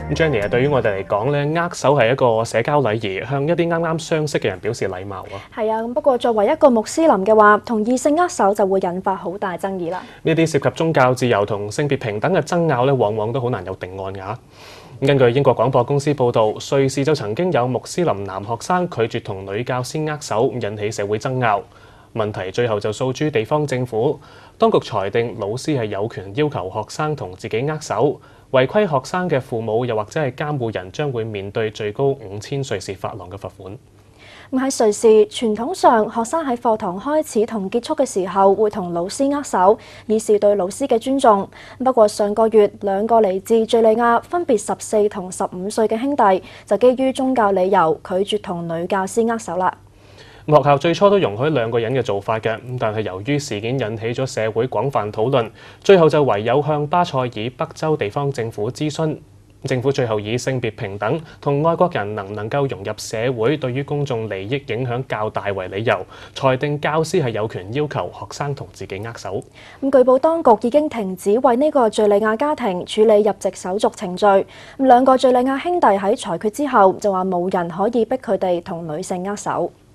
Jenny 啊，對於我哋嚟講咧，握手係一個社交禮儀，向一啲啱啱相識嘅人表示禮貌啊。 係啊，不過作為一個穆斯林嘅話，同異性握手就會引發好大爭議啦。 呢啲涉及宗教自由同性別平等嘅爭拗咧，往往都好難有定案㗎。根據英國廣播公司報導，瑞士就曾經有穆斯林男學生拒絕同女教師握手，引起社會爭拗。問題最後就訴諸地方政府，當局裁定老師係有權要求學生同自己握手，違規學生嘅父母又或者係監護人將會面對最高5000瑞士法郎嘅罰款。 咁喺瑞士，傳統上學生喺課堂開始同結束嘅時候會同老師握手，以示對老師嘅尊重。不過上個月，兩個嚟自敍利亞分別14同15歲嘅兄弟，就基於宗教理由拒絕同女教師握手啦。 學校最初都容許兩個人嘅做法嘅，但係由於事件引起咗社會廣泛討論，最後就唯有向巴塞爾北州地方政府諮詢。政府最後以性別平等同外國人能唔能夠融入社會對於公眾利益影響較大為理由，裁定教師係有權要求學生同自己握手。 咁據報當局已經停止為呢個敍利亞家庭處理入籍手續程序。咁兩個敍利亞兄弟喺裁決之後就話冇人可以逼佢哋同女性握手。